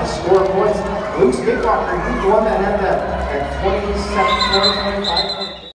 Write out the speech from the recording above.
to score points. Luke Skidwalker, he won that at 27, 25.